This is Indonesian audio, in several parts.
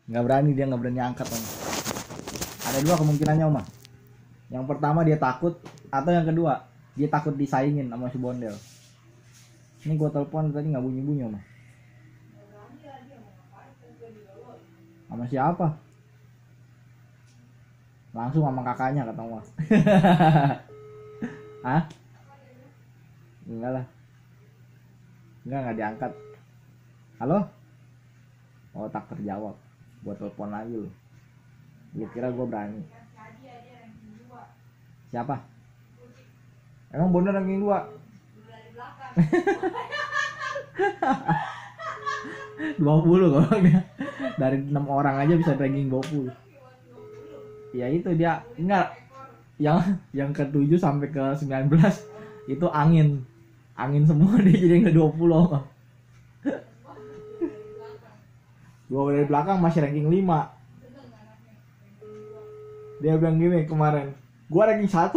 Nggak berani, dia nggak berani angkat Om. Ada dua kemungkinannya Om. Yang pertama dia takut, atau yang kedua dia takut disaingin sama si Bondel. Ini gua telepon tadi nggak bunyi-bunyi Om. Sama siapa? Langsung sama kakaknya kata Om. Hah? Enggak lah. Enggak diangkat. Halo? Oh tak terjawab. Gua telepon lagi lu. Lu kira gua berani? Siapa? Emang Bondel ranking 2? 20 kalau dia. Dari 6 orang aja bisa ranking 20. Ya itu dia. Enggak. Yang ke-7 sampai ke 19 itu angin semua, dia jadi yang ke-20. Gua dari belakang masih ranking 5. Dia bilang gini kemarin, gua ranking 1.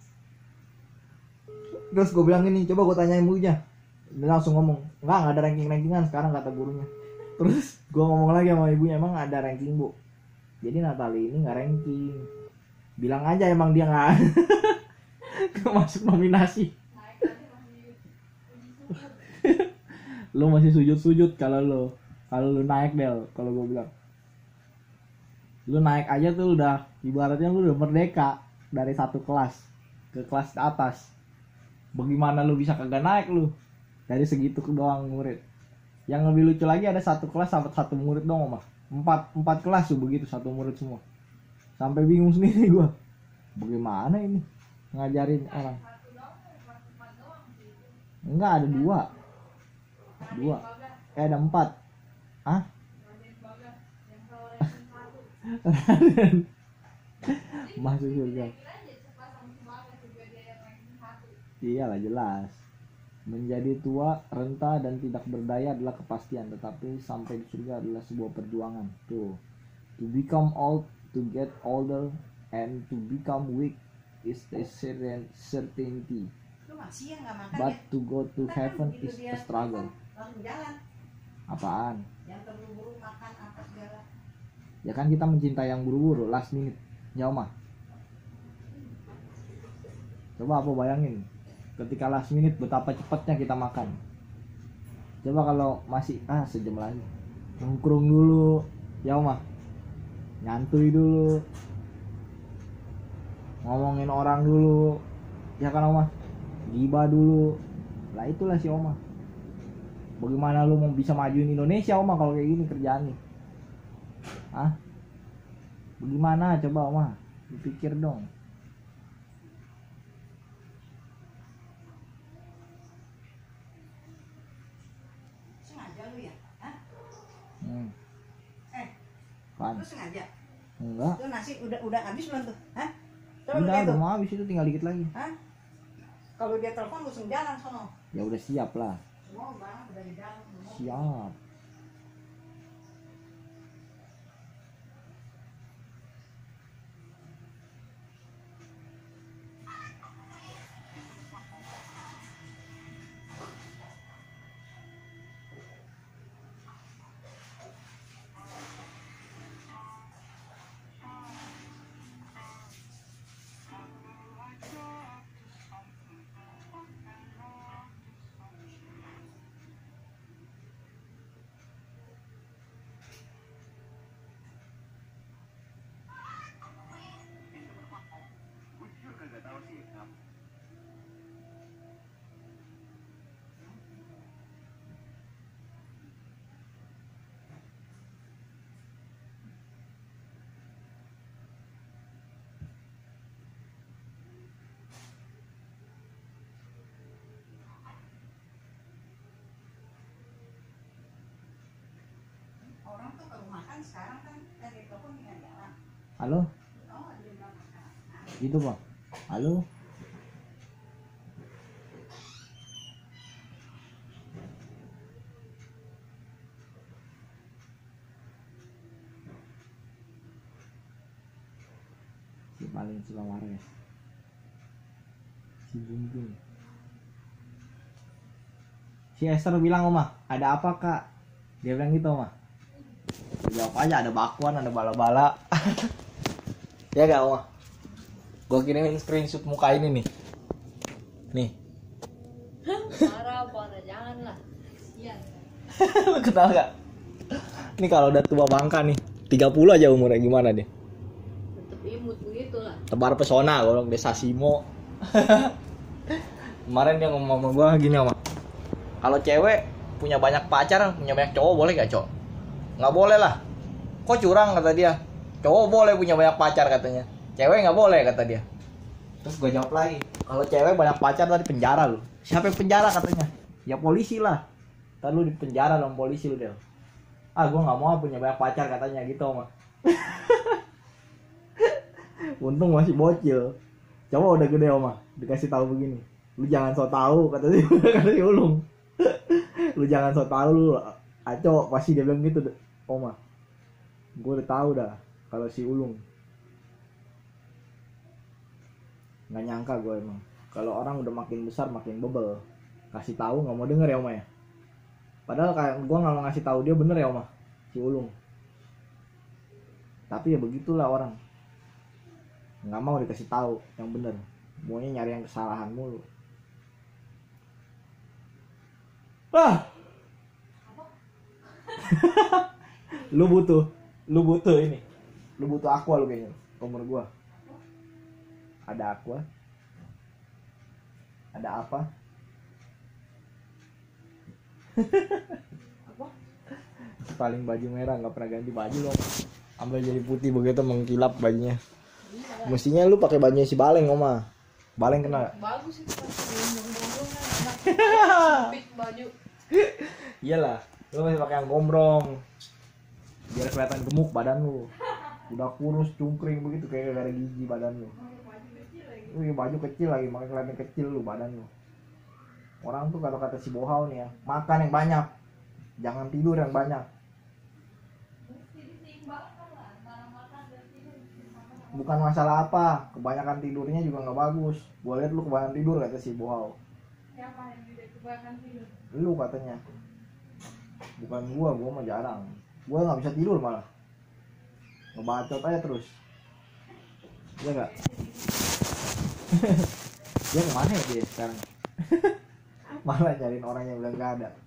Terus gua bilang gini, coba gua tanya ibunya. Dia langsung ngomong, enggak ada rankingan sekarang kata gurunya. Terus gua ngomong lagi sama ibunya, emang ada ranking Bu? Jadi Natali ini nggak ranking. Bilang aja emang dia nggak masuk nominasi. Lu masih sujud kalau lu naik Del. Kalau gue bilang lu naik aja tuh udah ibaratnya lu udah merdeka dari satu kelas ke kelas atas. Bagaimana lu bisa kagak naik lu dari segitu doang murid? Yang lebih lucu lagi ada satu kelas sampai satu murid dong Om. Empat kelas tuh begitu satu murid semua. Sampai bingung sendiri gua. Bagaimana ini ngajarin orang? Enggak, ada dua. Ada 4. Hah? Masuk surga. Iyalah jelas. Menjadi tua, renta dan tidak berdaya adalah kepastian, tetapi sampai di surga adalah sebuah perjuangan. Tuh. To become old, to get older, and to become weak is a certainty. But to go to heaven is a struggle. Apaan? Yang terburu-buru makan apa segala. Ya kan kita mencintai yang buru-buru, last minute. Ya Oma. Coba apa bayangin, ketika last minute betapa cepatnya kita makan. Coba kalau masih sejam lagi, nongkrong dulu, ya Oma. Nyantui dulu. Ngomongin orang dulu. Ya kan Oma? Gibah dulu. Lah itulah si Oma. Bagaimana lu mau bisa majuin Indonesia Oma kalau kayak gini kerjaan nih? Hah? Bagaimana coba Oma? Dipikir dong. Sengaja lu ya? Hah? Pan? Lu sengaja? Enggak. Itu nasi udah habis belum tuh? Hah? Udah mau habis, itu tinggal dikit lagi. Hah? Kalau dia telepon langsung jalan sono. Ya udah siap lah. Semua barang udah di dalam. Siap. Orang tuh kalau makan sekarang kan dari telepon tinggal jalan. Halo? Oh, dia bilang makan. Gitu Pak. Halo? Si paling suka wares. Si Bumbung. Si Esther bilang Oma, ada apa Kak? Dia bilang gitu Oma. jawab aja, ada bakwan, ada bala-bala. Ya gak Oma? Gue kirimin screenshot muka ini nih. Nih. Parah, jangan lah. Kasian. Lu kenal gak? Ini kalau udah tua bangka nih, 30 aja umurnya, gimana dia? Tetep imut begitu lah. Tebar pesona, golong desa Simo. Kemarin dia ngomong sama gue gini Oma. Kalau cewek punya banyak pacar, punya banyak cowok boleh gak cowok? Nggak boleh lah. Kok curang kata dia. Cowok boleh punya banyak pacar katanya. Cewek nggak boleh kata dia. Terus gue jawab lagi. Kalau cewek banyak pacar tadi penjara lu. Siapa yang penjara katanya? Ya polisi lah. Ntar lu di penjara dong polisi lu Del. Ah gue nggak mau punya banyak pacar katanya gitu Oma. Untung masih bocil. Coba udah gede Oma. Dikasih tahu begini. Lu jangan so tahu kata dia. Kata si Ulung. Lu jangan so tahu lu. Aco pasti dia bilang gitu Oma. Gue udah tahu dah kalau si Ulung. Nggak nyangka gue emang. Kalau orang udah makin besar makin bebel. Kasih tahu nggak mau denger ya Oma ya. Padahal kayak gue nggak mau ngasih tahu dia bener ya Oma. Si Ulung. Tapi ya begitulah orang. Nggak mau dikasih tahu yang bener. Maunya nyari yang kesalahan mulu. Ah. lu butuh ini, lu butuh aqua lu kayaknya umur gua. Ada aqua, ada apa? Apa? Paling baju merah nggak pernah ganti baju loh, sampai jadi putih begitu mengkilap bajunya. Mestinya lu pakai bajunya si Baleng Oma. Baleng kenal? Bagus itu pas gombrong-gombrong kan. Sempit baju. Iyalah, lu masih pakai yang gombrong. Biar kelihatan gemuk badan lu. Udah kurus, cungkring begitu kayak gak ada gigi badan lu. Wih, baju kecil lagi, makanya kelihatan kecil lu badan lu. Orang tuh kalau kata si Bohau nih ya, makan yang banyak. Jangan tidur yang banyak. Bukan masalah apa, kebanyakan tidurnya juga nggak bagus. Gua liat lu kebanyakan tidur kata si Bohau. Siapa yang kebanyakan tidur? Lu katanya. Bukan gua mah jarang. Gua nggak bisa tidur malah. Ngebacot aja terus. Iya nggak? Dia kemana ya dia sekarang? Malah nyariin orang yang bilang nggak ada.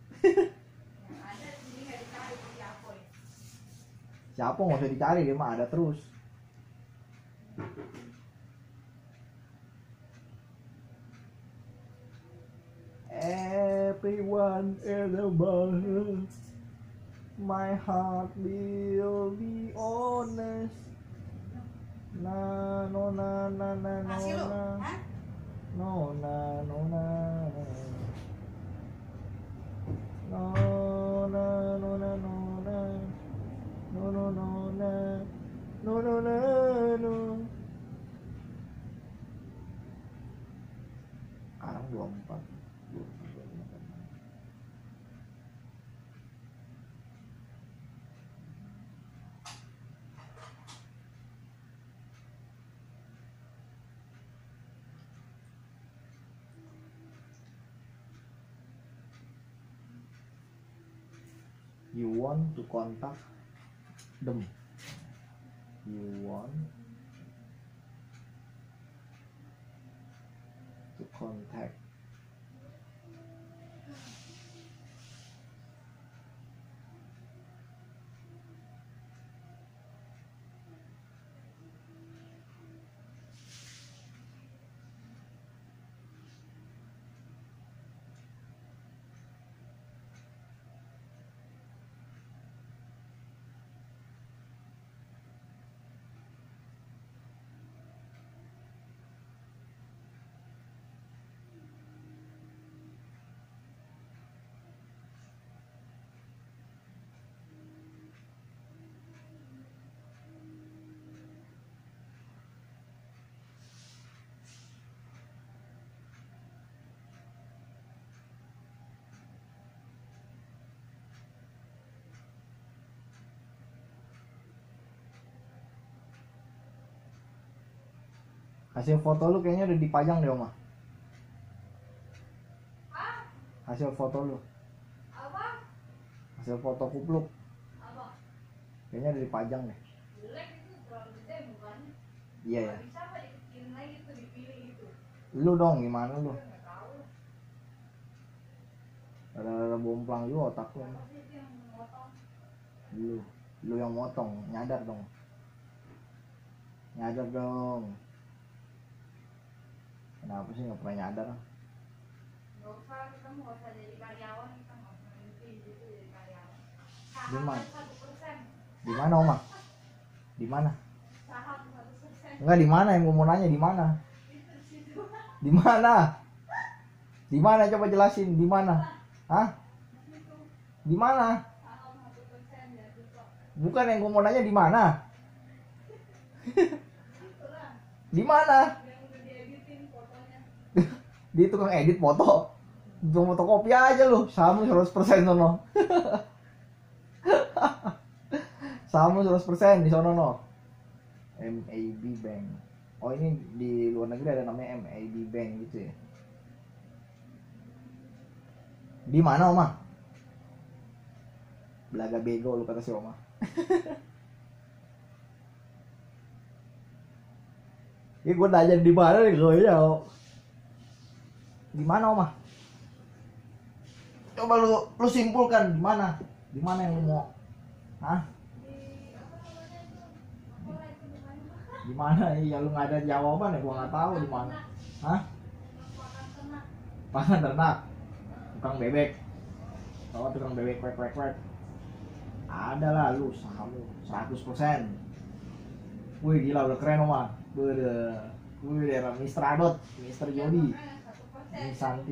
Siapa nggak usah dicari, dia mah ada terus. Everyone is about my heart will be honest. Na no na na na no Masih lu? na Hah? no na no na no na no na no na no no no na no no na no. Sekarang 24. You want to contact them. You want to contact hasil foto lu kayaknya udah dipajang deh Oma. Hasil foto lu. Apa? Hasil foto kupluk. Apa? Kayaknya dari Pajang deh. Jelek itu terlalu gede bukan? Iya ya. Bisa apa dikecilin lagi tuh dipilih itu? Lu dong gimana lu? Gue nggak tahu. Ada bomplang juga otak lu. Apa sih itu yang memotong? Lu yang motong, nyadar dong. Nyadar dong. Kenapa sih nggak pernah nyadar? Nggak usah, kita mau nggak usah jadi karyawan, kita nggak usah mimpi gitu jadi karyawan. Gimana? Saham 1%. Di mana Oma? Di mana? Saham 1%. Enggak, di mana yang gua mau nanya, di mana? Itu situ. Di mana? Di mana coba jelasin, di mana? Hah? Situ. Di mana? Saham 1% ya gitu. Bukan yang gua mau nanya di mana? Itulah Di mana? yang udah dieditin fotonya. Di tukang edit foto. Tukang fotokopi aja lu, sama 100% sono. Sama 100% di sono no. MAB Bank. Oh ini di luar negeri ada namanya MAB Bank gitu ya. Di mana Oma? Belaga bego lu kata si Oma. Ya gue nanya di mana nih gue ya. Di mana Oma? Coba lu simpulkan di mana? Di mana yang lu mau? Hah? Di apa namanya itu? Apa lah itu namanya? Di mana? Iya lu nggak ada jawaban ya, gua nggak tahu di mana. Hah? Pakan ternak. Pakan ternak. Tukang bebek. Kalau tukang bebek kwek. Ada lah lu saham lu 100%. Wih gila udah keren Oma. Wih, Mr. Adot, Mr. Jody. Ini Santi.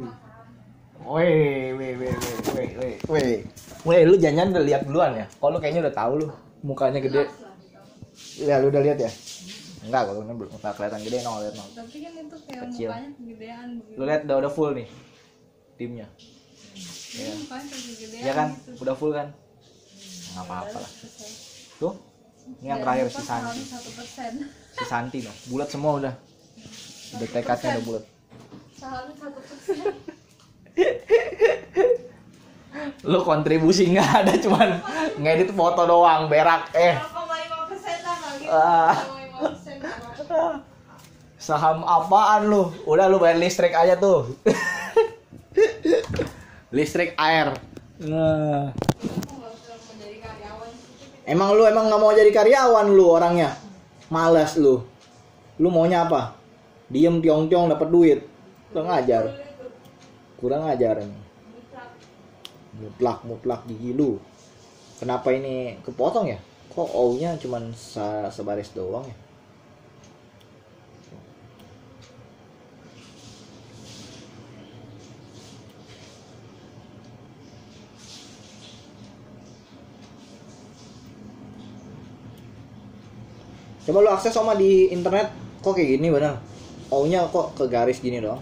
Weh, lu jangan udah lihat duluan ya. Kalau lu kayaknya udah tahu lu, mukanya gede. Ya, lu udah lihat ya? Enggak, kalau ini belum kelihatan gede lihat no. Tapi kan itu kayak Kecil. mukanya kegedean gitu. Lu lihat udah full nih timnya. Iya, mukanya kayak kegedean Ya kan? gitu. Udah full kan? Nggak apa-apa lah. Tuh. Ini yang terakhir si Santi. 1%. Si Santi dong. Bulat semua udah. Udah tekadnya udah bulat. Sahamnya 1%. Lu kontribusi nggak ada, cuman ngedit foto doang, berak. 0,5% lah nggak gitu. Ah. 0,5% apa? Saham apaan lu? Udah lu bayar listrik aja tuh. Listrik air. Nah. Aku nggak usah menjadi karyawan. Emang lu nggak mau jadi karyawan lu orangnya? Malas lu. Lu maunya apa? Diem tiong-tiong dapat duit. Kurang ajar. Kurang ajar ini. Mutlak gigi lu. Kenapa ini kepotong ya? Kok O-nya cuman sebaris doang ya? Coba lu akses sama di internet, kok kayak gini bener. O-nya kok ke garis gini dong.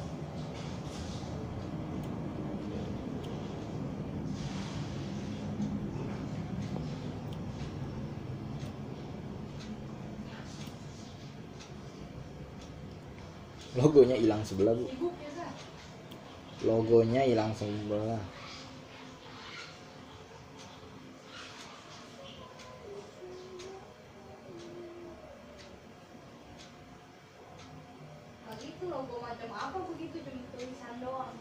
Logonya hilang sebelah bu. Sibuk ya kan? Logonya hilang sebelah. Lagi itu logo macam apa begitu cuma tulisan doang.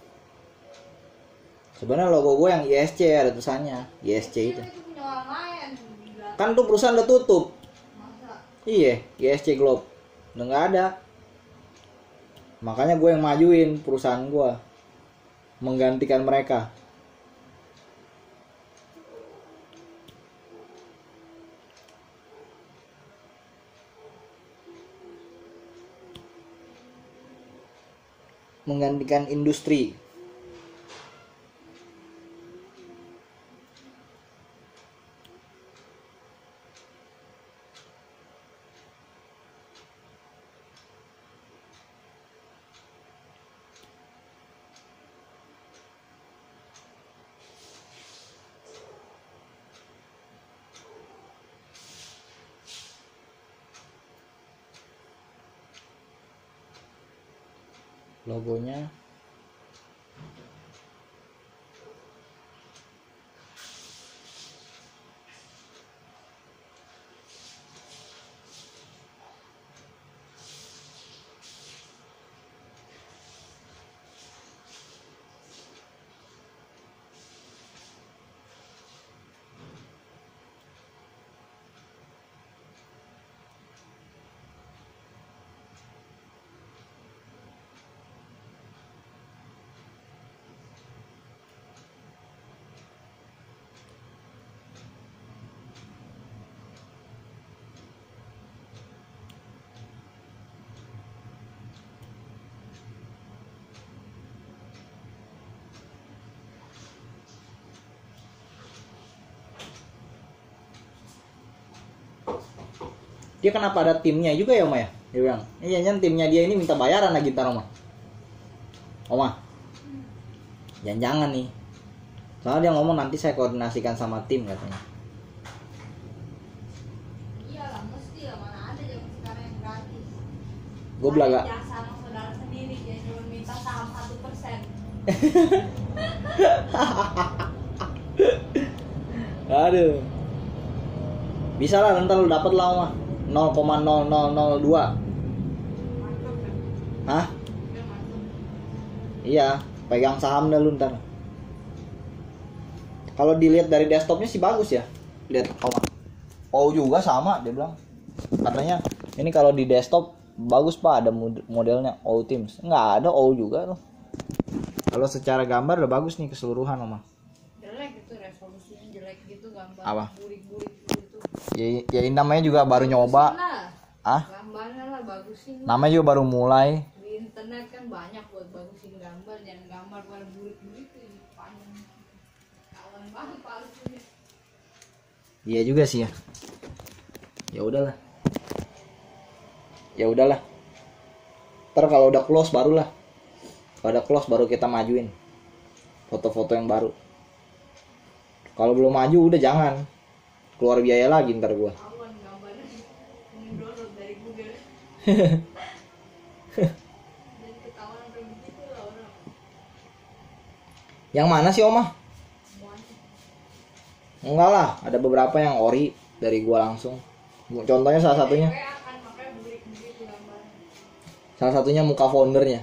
Sebenarnya logo gue yang ISC ada tulisannya. ISC itu. Itu punya orang lain. Gila. Kan tuh perusahaan udah tutup. Masa? Iya, ISC Globe. Udah nggak ada. Makanya gue yang majuin perusahaan gue. Menggantikan mereka. Menggantikan industri. Logonya Dia kenapa ada timnya juga ya Oma ya? Dia bilang, iya nyan timnya dia ini minta bayaran lagi ntar Oma. Oma, jangan nih. Soalnya dia ngomong nanti saya koordinasikan sama tim katanya. Iyalah, mesti lah, mana ada zaman sekarang yang gratis. Gue belaga. Yang sama saudara sendiri, dia cuma minta saham 1%. Aduh. Bisa lah ntar lu dapet lah Oma 0,0002. Mantap kan? Hah? Udah mantap. Iya, pegang saham dah lu ntar. Kalau dilihat dari desktopnya sih bagus ya. Lihat Oma. Oh juga sama dia bilang. Katanya ini kalau di desktop bagus Pak, ada modelnya O Teams. Enggak ada O juga loh. Kalau secara gambar udah bagus nih keseluruhan Oma. Jelek itu, resolusinya jelek gitu, gambar Apa? burik-burik gitu. Ya namanya juga baru nyoba. Bagusin lah. Ah? Gambarnya lah bagusin lah. Namanya juga baru mulai. Di internet kan banyak buat bagusin gambar, jangan gambar pada burik-burik ini panjang. Kawan banget palsunya. Iya juga sih ya. Ya udahlah. Ya udahlah. Ntar kalau udah close barulah. Kalau udah close baru kita majuin foto-foto yang baru. Kalau belum maju udah jangan. Keluar biaya lagi ntar gua. Kawan gambarnya download dari Google. Jadi ketahuan sampai begitu lah orang. Yang mana sih Oma? Semuanya. Enggak lah, ada beberapa yang ori dari gua langsung. Contohnya salah satunya. WA kan makanya burik-burik gambarnya. Salah satunya muka foundernya.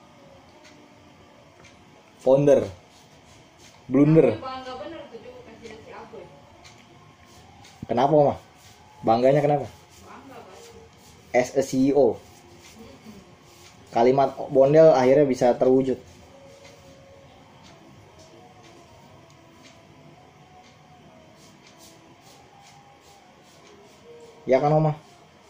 Founder. Blunder. Kalau nggak bener tuh coba kasih lihat si Aboy. Kenapa Oma? Bangganya kenapa? Bangga pasti. As a CEO. Kalimat Bondel akhirnya bisa terwujud. Ya kan Oma?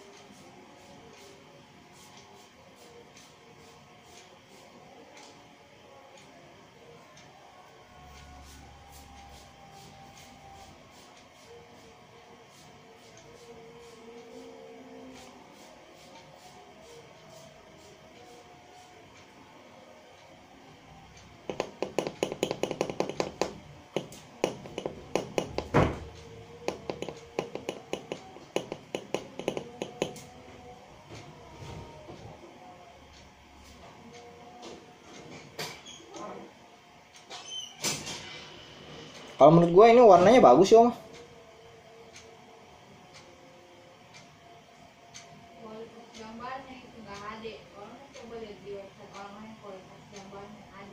Kalau menurut gue ini warnanya bagus ya Oma. Kualitas gambarnya itu nggak ada. Orang coba lihat di website orang lain kualitas gambarnya ada.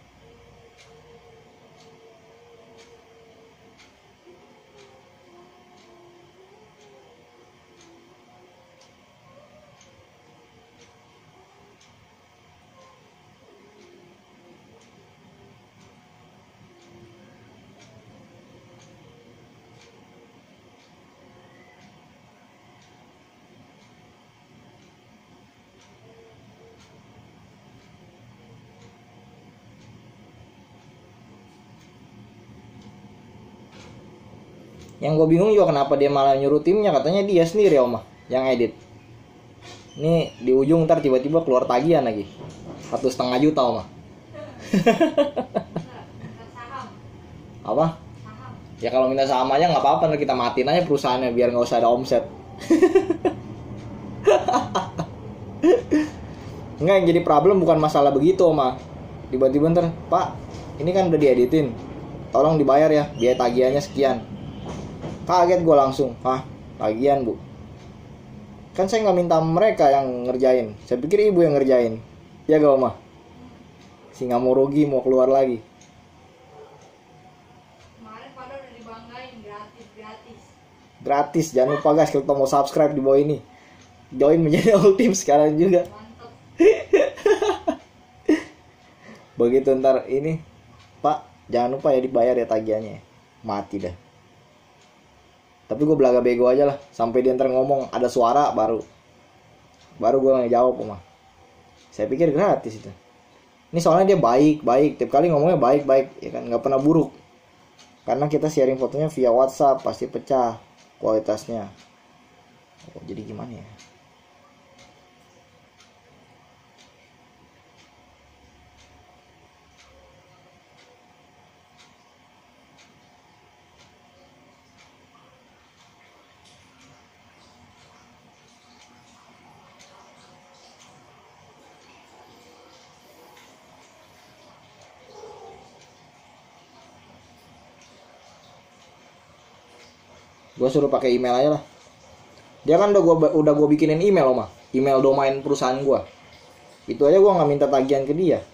Yang gue bingung juga kenapa dia malah nyuruh timnya, katanya dia sendiri Oma yang edit. Ini di ujung ntar tiba-tiba keluar tagihan lagi 1,5 juta Oma. Minta saham. Apa? Saham. Ya kalau minta saham aja nggak apa-apa, ntar kita matiin aja perusahaannya biar nggak usah ada omset. Enggak, yang jadi problem bukan masalah begitu Oma. Tiba-tiba ntar, Pak, ini kan udah dieditin, tolong dibayar ya, biaya tagihannya sekian. Kaget gue langsung, hah, tagihan Bu? Kan saya nggak minta mereka yang ngerjain, saya pikir ibu yang ngerjain. Ya gak Oma? Si nggak mau rugi, mau keluar lagi. Kemarin pada udah dibanggain gratis. Gratis, jangan lupa guys, kalau mau subscribe di bawah ini, join menjadi all team sekarang juga. Mantap. Begitu ntar ini, Pak, jangan lupa ya dibayar ya tagihannya. Mati dah. Tapi gue belaga bego aja lah, sampai dia ntar ngomong ada suara baru gue ngejawab Oma. Saya pikir gratis itu. Ini soalnya dia baik, tiap kali ngomongnya baik, ya kan, nggak pernah buruk. Karena kita sharing fotonya via WhatsApp, pasti pecah kualitasnya. Oh, jadi gimana ya? Gue suruh pakai email aja lah. Dia kan udah gua bikinin email Oma, email domain perusahaan gua. Itu aja gua nggak minta tagihan ke dia.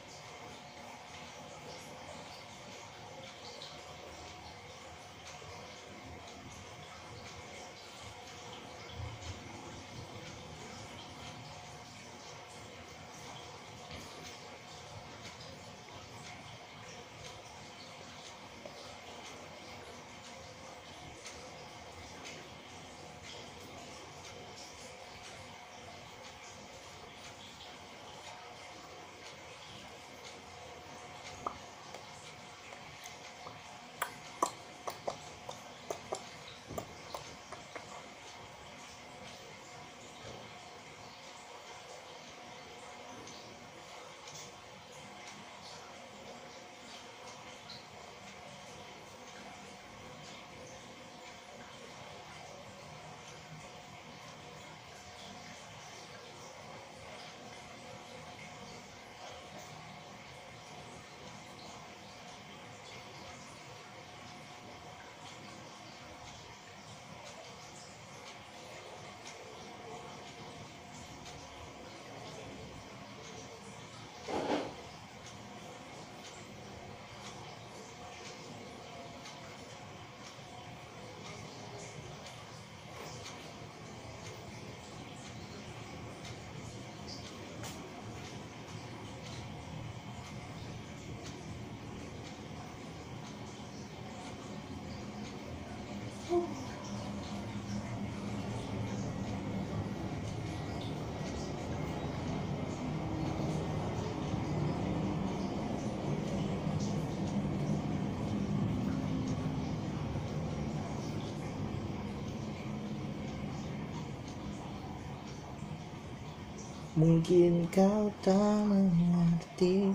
Mungkin kau tak mengerti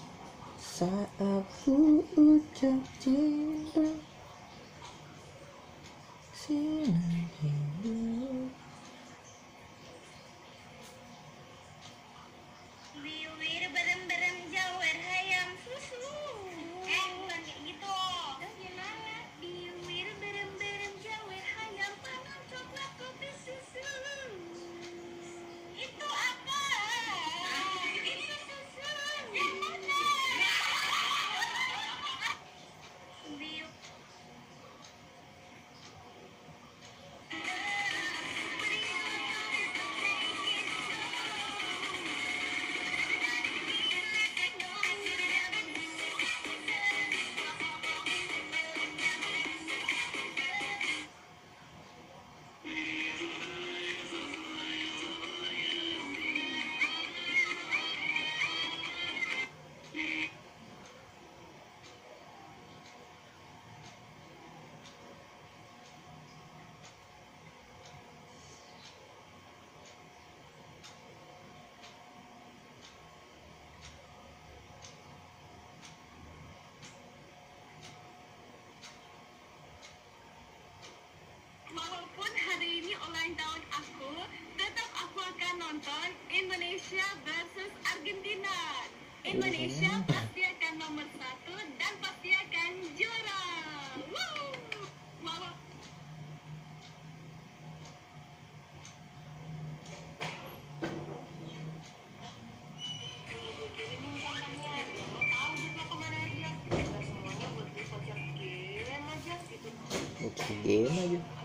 saat aku ucap cinta sinar hidup. Biwir berem-berem jawer hayam susu. Bukan kayak gitu. Terus gimana? Biwir berem-berem jawer hayam panas coklat kopi susu. Itu apa? Itu susu. Biu. Walaupun hari ini ulang tahun aku, tetap aku akan nonton Indonesia versus Argentina. Indonesia pasti akan nomor 1 dan pasti akan juara. Woo! Walaupun Oke, game aja.